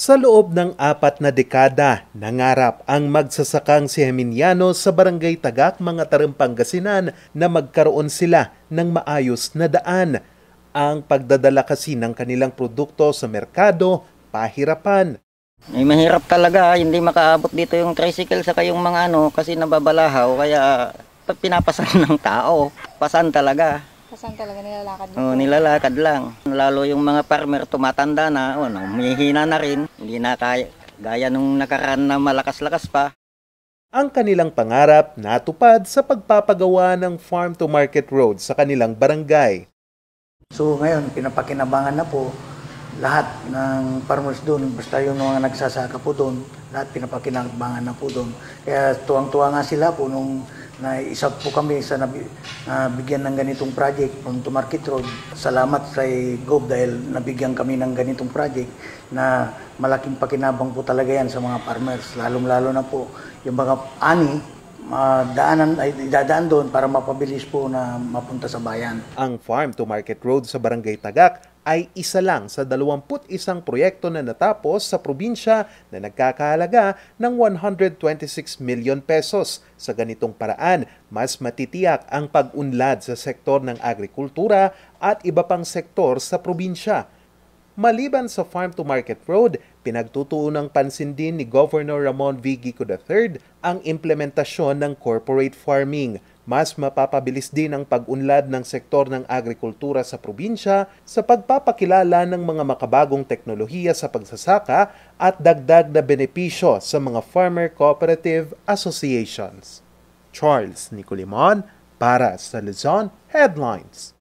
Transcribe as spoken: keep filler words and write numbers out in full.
Sa loob ng apat na dekada, nangarap ang magsasakang si Geminiano sa Barangay Tagak, mga Tarem, Pangasinan na magkaroon sila ng maayos na daan. Ang pagdadala kasi ng kanilang produkto sa merkado, pahirapan. Ay, mahirap talaga, hindi makaabot dito yung tricycle sa yung mga ano kasi nababalahaw kaya pinapasan ng tao. Pasan talaga. Pasan talaga nilalakad niyo? Oo, nilalakad lang. Lalo yung mga farmer tumatanda na, oh, humihina na rin. Hindi na kaya, gaya nung nakaraan na malakas-lakas pa. Ang kanilang pangarap natupad sa pagpapagawa ng farm-to-market road sa kanilang barangay. So ngayon, pinapakinabangan na po lahat ng farmers doon, basta yung mga nagsasaka po doon, lahat pinapakinabangan na po doon. Kaya tuwang-tuwa nga sila po nung naisap po kami sa nabigyan ng ganitong project from to Market Road. Salamat sa Gov dahil nabigyan kami ng ganitong project na malaking pakinabang po talaga yan sa mga farmers. Lalong-lalo na po yung mga ani, uh, daanan, ay dadaan doon para mapabilis po na mapunta sa bayan. Ang Farm to Market Road sa Barangay Tagak ay isa lang sa dalawampu't isang proyekto na natapos sa probinsya na nagkakahalaga ng one hundred twenty-six million pesos. Sa ganitong paraan, mas matitiyak ang pag-unlad sa sektor ng agrikultura at iba pang sektor sa probinsya. Maliban sa Farm to Market Road, pinagtutuunang pansin din ni Governor Ramon V. Gico the third ang implementasyon ng corporate farming. Mas mapapabilis din ang pag-unlad ng sektor ng agrikultura sa probinsya sa pagpapakilala ng mga makabagong teknolohiya sa pagsasaka at dagdag na benepisyo sa mga farmer cooperative associations. Charles Nicolimon para sa Luzon Headlines.